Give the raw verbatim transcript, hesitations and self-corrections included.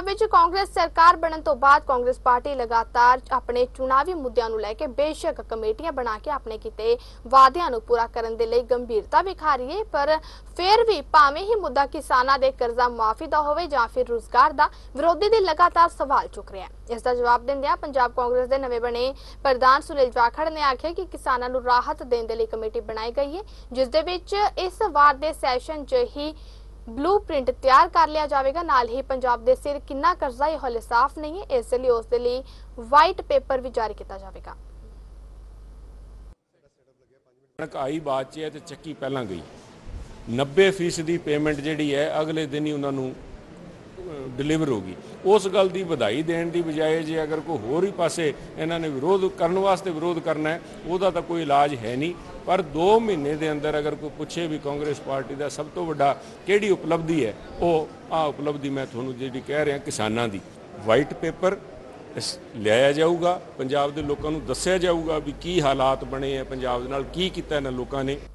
पंजाब विच कांग्रेस सरकार बनने तो बाद कांग्रेस पार्टी लगातार अपने चुनावी मुद्दों नूं लैके बेशक कमेटियां बना के अपने किते वादियां नूं पूरा करन दे लई गंभीरता विखा रही है, पर फिर भी भावें ही मुद्दा किसानां दे कर्जा माफी दा होवे जां फिर रोजगार दा, विरोधी दे लगातार सवाल चुक रहे हैं। इसका जवाब दिंदिआं पंजाब कांग्रेस के नवे बने प्रधान सुनील जाखड़ ने आख्या कि किसानां नूं राहत देण दे लई कमेटी बनाई गई है, जिस दे विच इस वार दे सैशन च ही ब्लू प्रिंट तैयार कर लिया जाएगा। नाल ही पंजाब दे सिर कितना कर्जा ये हाले साफ नहीं है, इसलिए उस दे लई वाइट पेपर भी जारी किया जाएगा। कणक आई बाद च ते चक्की पहला गई नब्बे फीसदी पेमेंट जी है अगले दिन ही उन्होंने डिलीवर होगी। उस गल की बधाई देने की बजाय जे अगर कोई होर ही पासे इन्होंने विरोध करने वास्ते विरोध करना है, वह तो कोई इलाज है नहीं। पर दो महीने के अंदर अगर कोई पूछे भी कांग्रेस पार्टी का सब तो वड्डा किहड़ी उपलब्धि है, वो आ उपलब्धि मैं तुहानू जी कह रहा किसानों की। वाइट पेपर लिया जाऊगा, पंजाब के लोगों को दस्या जाऊगा भी की हालात बने हैं, पंजाब दे नाल की कीता इन्हां लोकां ने।